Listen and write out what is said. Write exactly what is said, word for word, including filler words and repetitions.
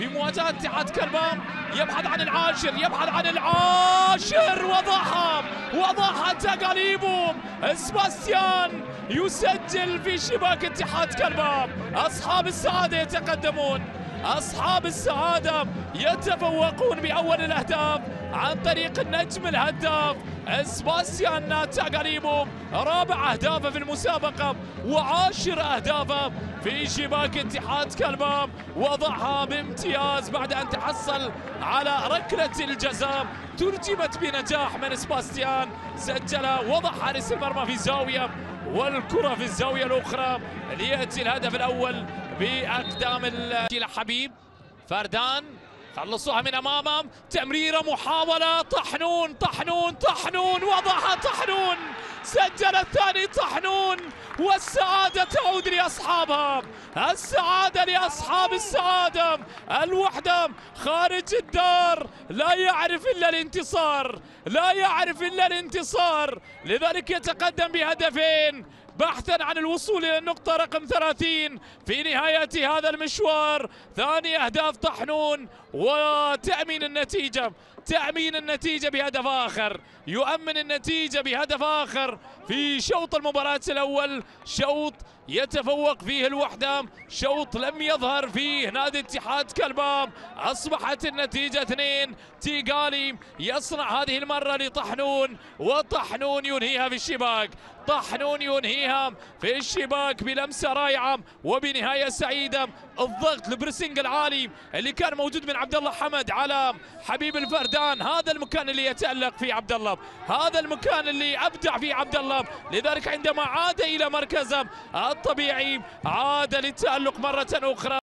في مواجهة اتحاد كلبام، يبحث عن العاشر، يبحث عن العاشر وضعها وضعها تقاليبهم. سباستيان يسجل في شباك اتحاد كلبام. أصحاب السعادة يتقدمون، أصحاب السعادة يتفوقون بأول الأهداف عن طريق النجم الهداف سباستيان تقاليبهم. رابع أهدافه في المسابقة وعاشر أهدافه في شباك اتحاد كلبام، وضعها بامتياز بعد أن تحصل على ركلة الجزاء ترجمت بنجاح من سباستيان، سجل وضع حارس المرمى في زاوية والكرة في الزاوية الأخرى ليأتي الهدف الأول بأقدام حبيب. فردان خلصوها من أمامهم، تمريرة محاولة، طحنون طحنون طحنون وضعها طحنون، سجل الثاني طحنون، والسعادة تعود لأصحابها، السعادة لأصحاب السعادة. الوحدة خارج الدار لا يعرف إلا الانتصار، لا يعرف إلا الانتصار، لذلك يتقدم بهدفين بحثا عن الوصول إلى النقطة رقم ثلاثين في نهاية هذا المشوار. ثاني أهداف طحنون وتأمين النتيجة، تأمين النتيجة بهدف آخر، يؤمن النتيجة بهدف آخر في شوط المباراة الأول، شوط يتفوق فيه الوحدة، شوط لم يظهر فيه نادي اتحاد كلبام. أصبحت النتيجة اثنين. تيغالي يصنع هذه المرة لطحنون، وطحنون ينهيها في الشباك، طحنون ينهيها في الشباك بلمسة رائعة وبنهاية سعيدة. الضغط البريسنج العالي اللي كان موجود من عبد الله حمد على حبيب الفردان، هذا المكان اللي يتألق فيه عبد الله، هذا المكان اللي أبدع فيه عبد الله، لذلك عندما عاد إلى مركزه الطبيعي عاد للتألق مرة أخرى.